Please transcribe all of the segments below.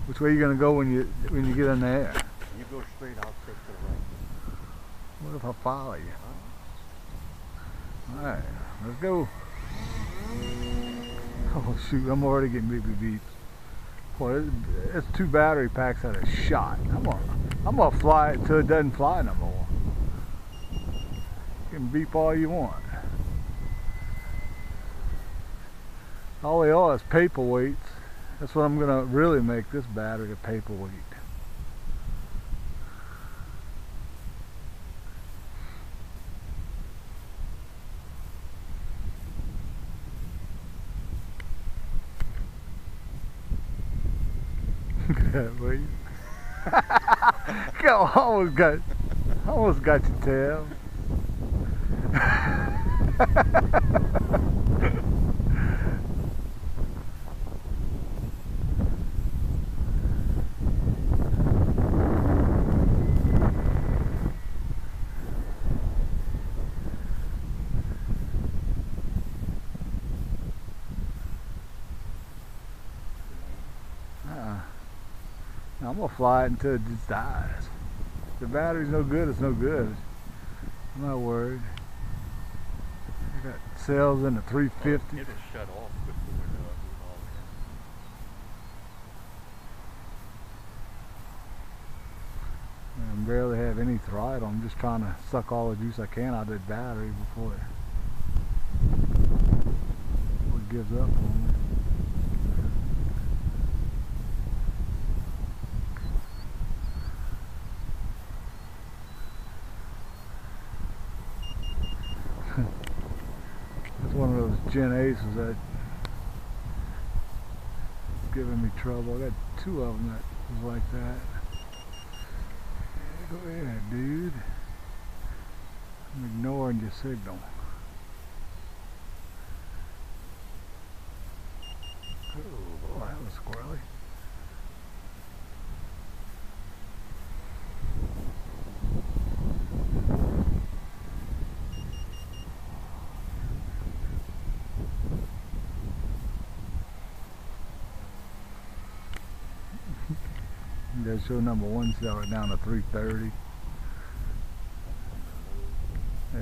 Which way are you gonna go when you get in there? You go straight, I'll take to the right. What if I follow you? Alright, let's go. Oh shoot, I'm already getting beep. Boy, it's 2 battery packs at a shot. I'm gonna fly it till it doesn't fly no more. You can beep all you want. All they are is paperweights. That's what I'm gonna really make this battery, a paperweight. Look at that, will you? Almost got your tail. I'm gonna fly it until it just dies. If the battery's no good, it's no good. I'm not worried. I got cells in the 350. It'll shut off before we know it. I barely have any throttle. I'm just trying to suck all the juice I can out of that battery before it gives up on me. It's one of those Gen Aces that's giving me trouble. I got 2 of them that was like that. Go ahead, dude. I'm ignoring your signal. Oh, boy, that was squirrely. That show number 1 seller down to 330. Yeah.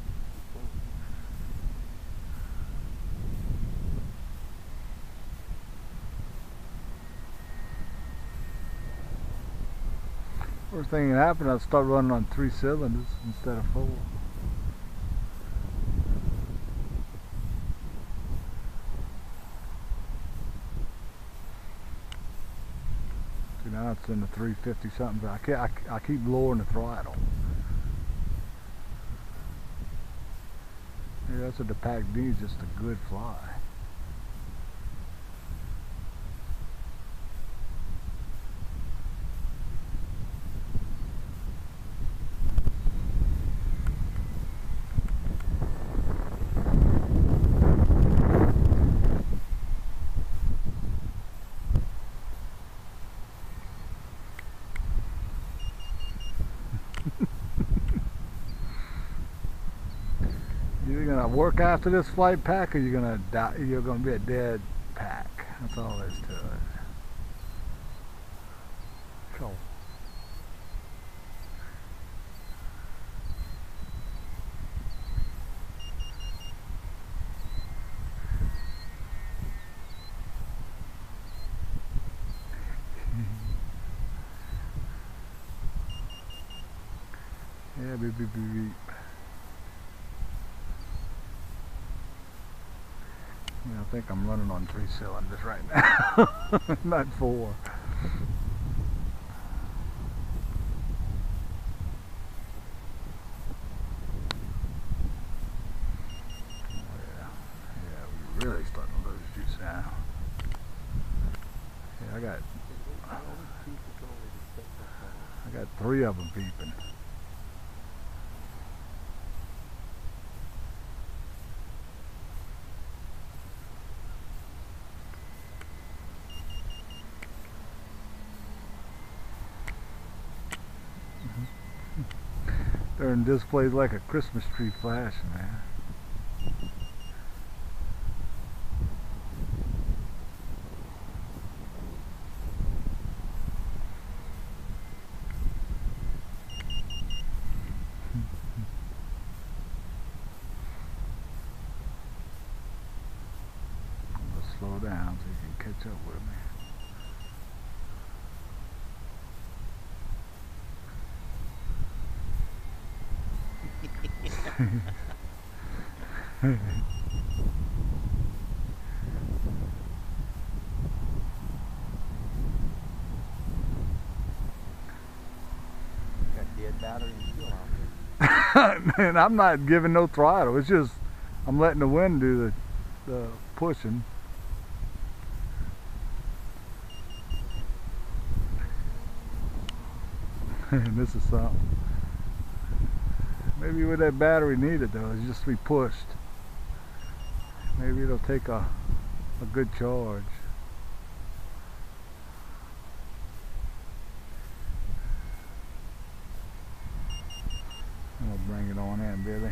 First thing that happened, I'd start running on 3 cylinders instead of 4. Now it's in the 350 something. I keep lowering the throttle. Yeah, that's what the pack needs, just a good fly. You're gonna work after this flight pack, or you're gonna die. You're gonna be a dead pack. That's all there is to it. Cool. Yeah, beep, beep, beep, beep. Yeah, I think I'm running on 3 cylinders right now, not 4. Yeah, we're really starting to lose juice now. Yeah, I got 3 of them beeping. Darn display's like a Christmas tree flashing, man. slow down so you can catch up with me. Got dead battery and still out there. Man, I'm not giving no throttle. It's just I'm letting the wind do the pushing. And this is something. Maybe what that battery needed though is just to be pushed. Maybe it'll take a good charge. I'm gonna bring it on in, Billy.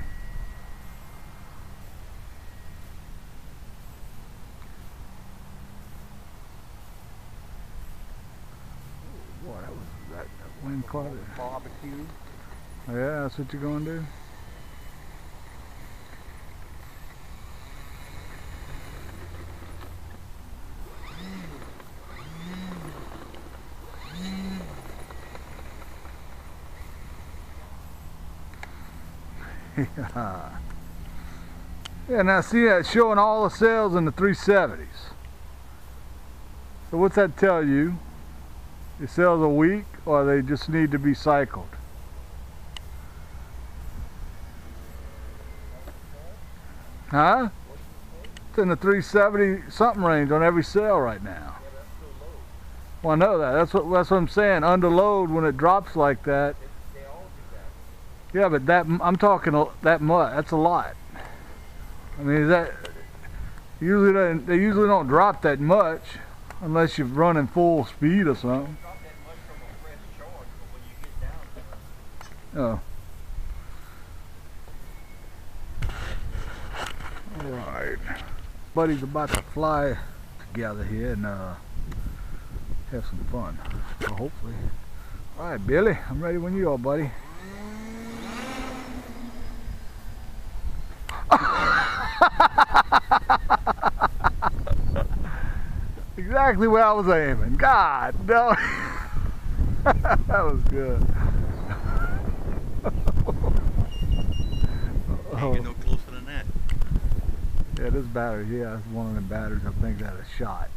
Boy, that wind caught it. Barbecue. Yeah, that's what you're gonna do? Yeah. Yeah, now see that showing all the cells in the 370s. So what's that tell you? The cells are weak or they just need to be cycled? Huh? It's in the 370 something range on every cell right now. Well, I know that. That's what I'm saying. Under load, when it drops like that. Yeah, but I'm talking that much. That's a lot. I mean, is that they usually don't drop that much unless you're running full speed or something. Oh. All right. Buddy's about to fly together here and have some fun. So hopefully. All right, Billy. I'm ready when you are, buddy. Exactly where I was aiming. God, no. That was good. Can't get no closer than that. Yeah, this battery here, that's one of the batteries I think that a shot.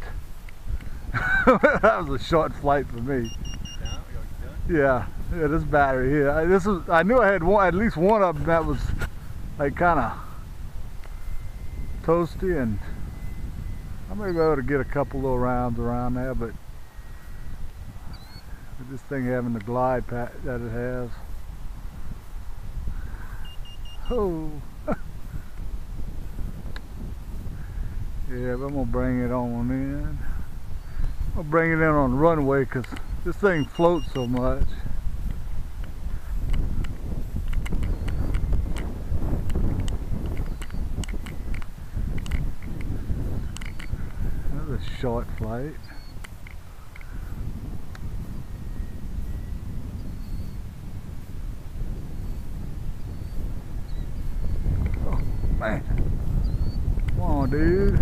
That was a short flight for me. Yeah, this battery here. I knew I had at least one of them that was like kind of toasty, and I may be able to get a couple little rounds around there, but with this thing having the glide that it has. Oh. Yeah, but I'm gonna bring it on in. I'll bring it in on the runway because this thing floats so much. Another short flight. Oh man. Come on, dude.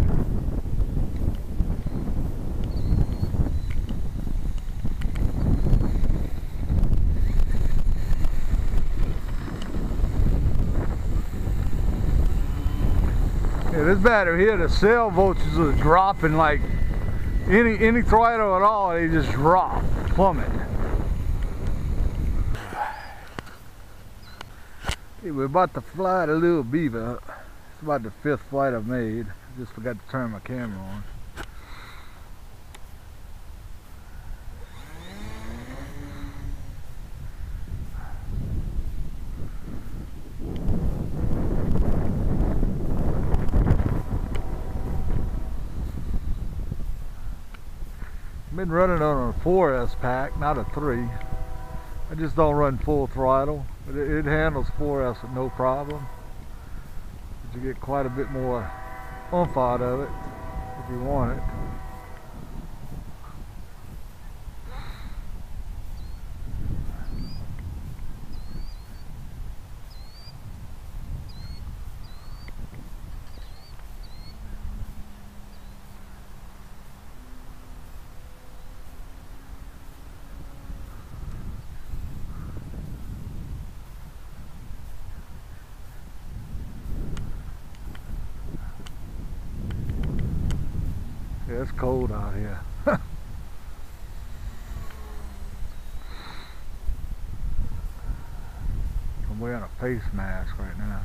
Yeah, this battery here, the cell voltages are dropping like any throttle at all, they just drop, plummet. Hey, we're about to fly the Little Beaver. It's about the 5th flight I've made. I just forgot to turn my camera on. I've been running on a 4S pack, not a 3. I just don't run full throttle, but it handles 4S with no problem. But you get quite a bit more oomph out of it if you want it. Yeah, it's cold out here. I'm wearing a face mask right now.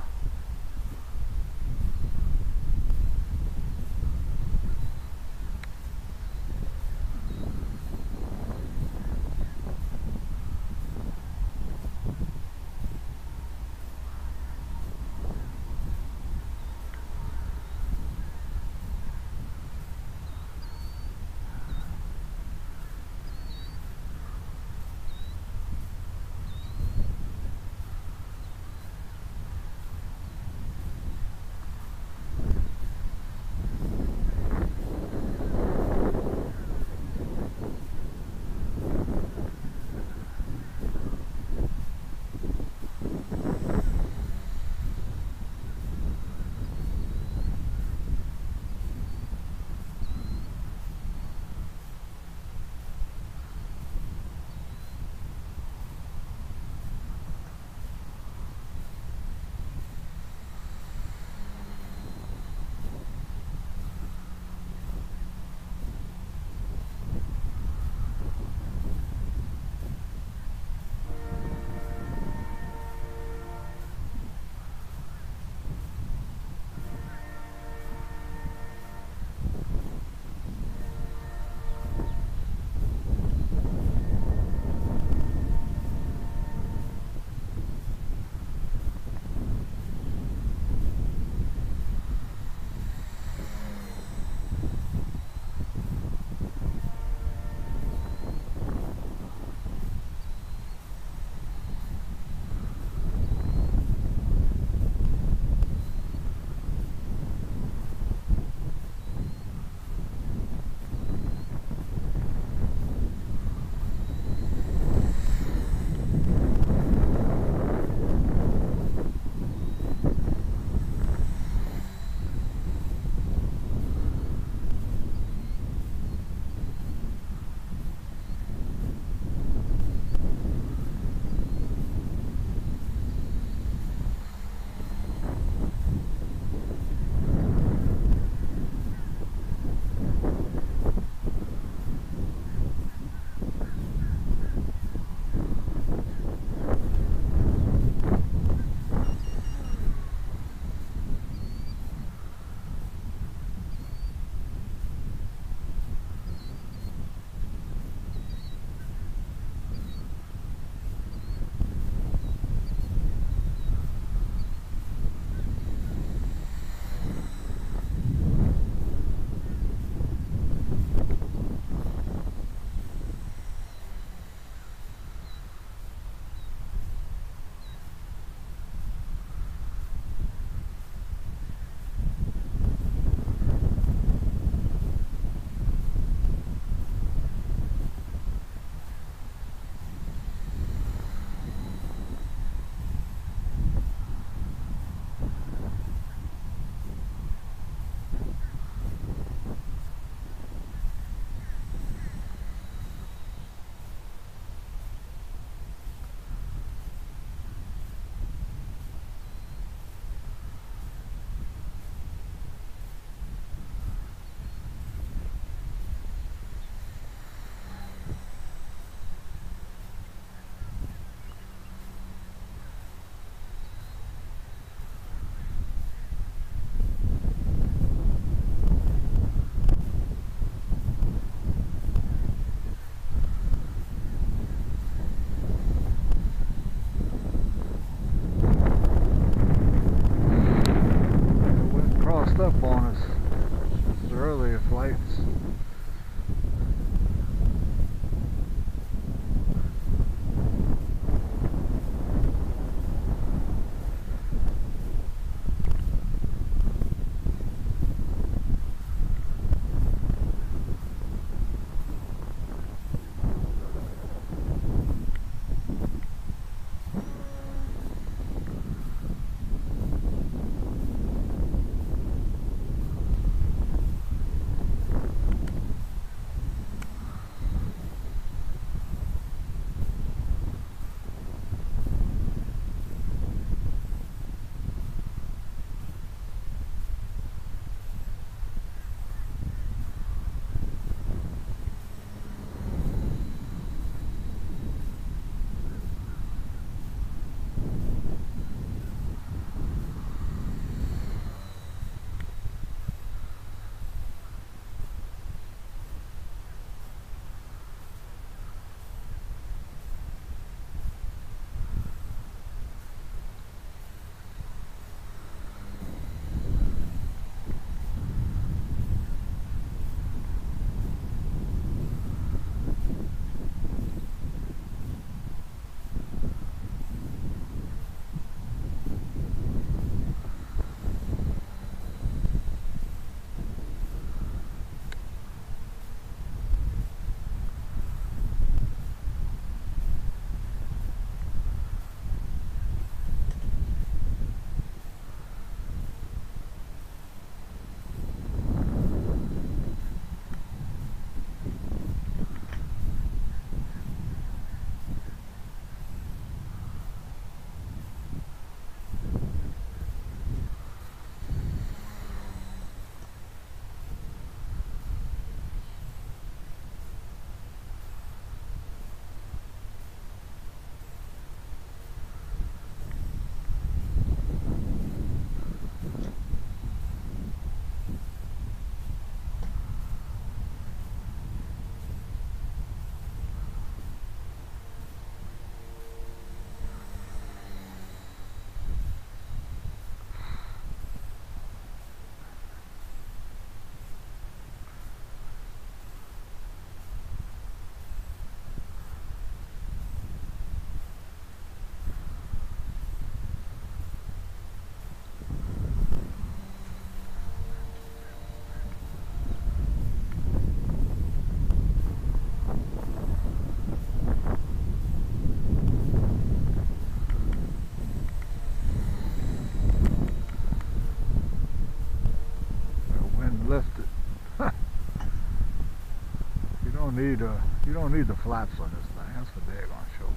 You don't need the flaps on this thing. That's what they're gonna show.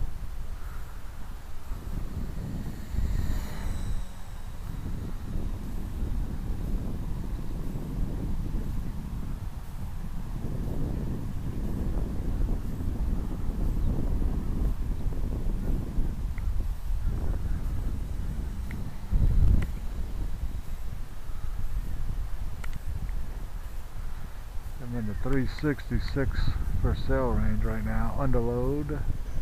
I'm in the 366 per sail range right now, under load.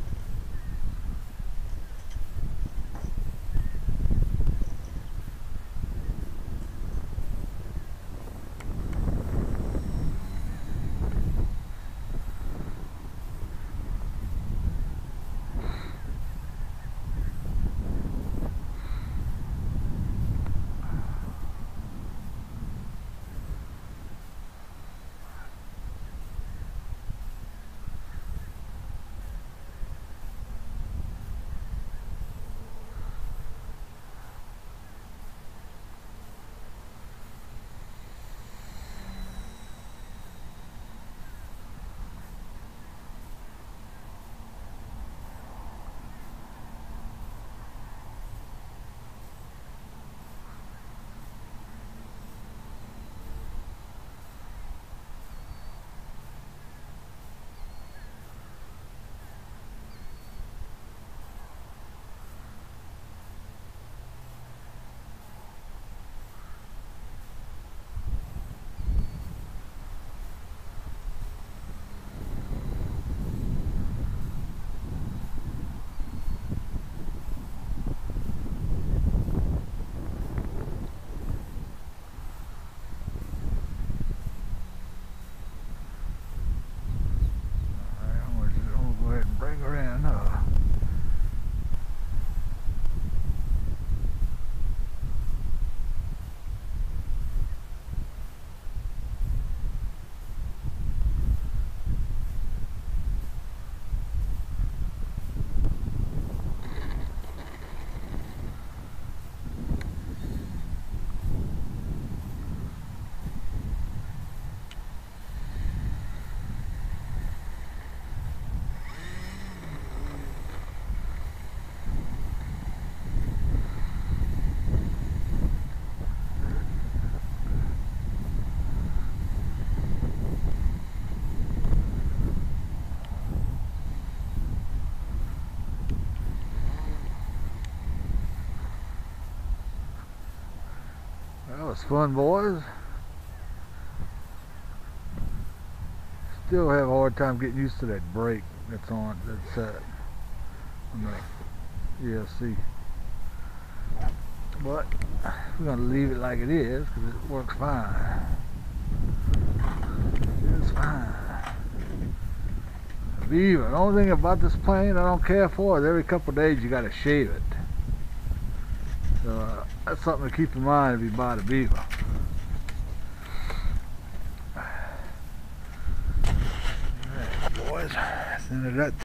That was fun, boys. Still have a hard time getting used to that brake that's on, that's set on the ESC. But we're going to leave it like it is because it works fine. It's fine. Viva. The only thing about this plane I don't care for is every couple of days you got to shave it. So that's something to keep in mind if you buy the Viva. Alright, boys, that's the end of that.